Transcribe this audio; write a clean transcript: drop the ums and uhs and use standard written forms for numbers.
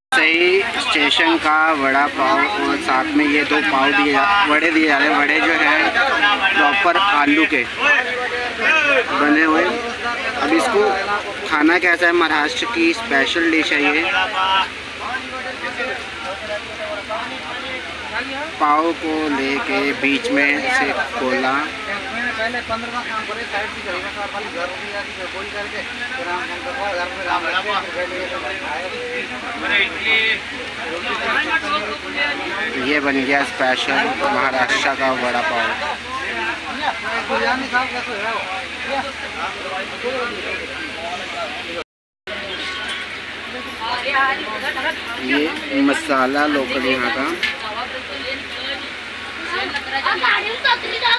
सही स्टेशन का वड़ा पाव और साथ में ये 2 पाव वड़े दिए जा रहे हैं। वड़े जो हैं प्रॉपर आलू के बने हुए। अब इसको खाना कैसा है, महाराष्ट्र की स्पेशल डिश है ये। पाव को लेके बीच में से खोला, ये बन गया स्पेशल महाराष्ट्र का वड़ा पाव। ये मसाला लोकल यहाँ का।